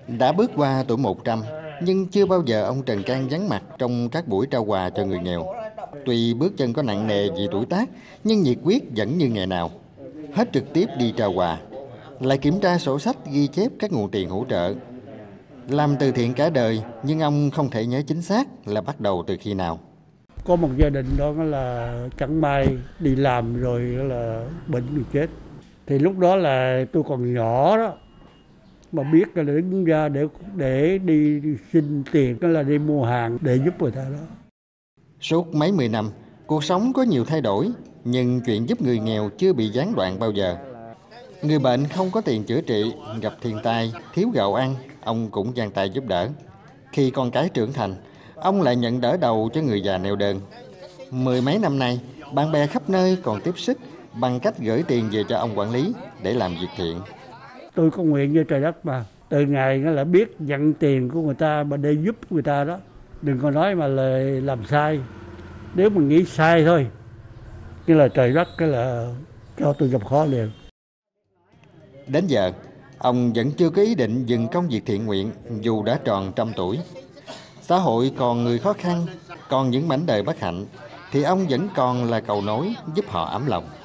Đã bước qua tuổi 100, nhưng chưa bao giờ ông Trần Can vắng mặt trong các buổi trao quà cho người nghèo. Tuy bước chân có nặng nề vì tuổi tác, nhưng nhiệt huyết vẫn như ngày nào. Hết trực tiếp đi trao quà, lại kiểm tra sổ sách ghi chép các nguồn tiền hỗ trợ. Làm từ thiện cả đời, nhưng ông không thể nhớ chính xác là bắt đầu từ khi nào. Có một gia đình đó là chẳng may đi làm rồi là bệnh bị chết. Thì lúc đó là tôi còn nhỏ đó, mà biết là đứng ra để đi xin tiền, đó là đi mua hàng để giúp người ta đó. Suốt mấy mươi năm, cuộc sống có nhiều thay đổi, nhưng chuyện giúp người nghèo chưa bị gián đoạn bao giờ. Người bệnh không có tiền chữa trị, gặp thiên tai, thiếu gạo ăn, ông cũng dang tay giúp đỡ. Khi con cái trưởng thành, ông lại nhận đỡ đầu cho người già neo đơn. Mười mấy năm nay, bạn bè khắp nơi còn tiếp sức bằng cách gửi tiền về cho ông quản lý để làm việc thiện. Tôi có nguyện với trời đất mà, từ ngày là biết nhận tiền của người ta mà để giúp người ta đó. Đừng có nói mà là làm sai, nếu mà nghĩ sai thôi, cái là trời đất cái là cho tôi gặp khó liền. Đến giờ, ông vẫn chưa có ý định dừng công việc thiện nguyện dù đã tròn 100 tuổi. Xã hội còn người khó khăn, còn những mảnh đời bất hạnh, thì ông vẫn còn là cầu nối giúp họ ấm lòng.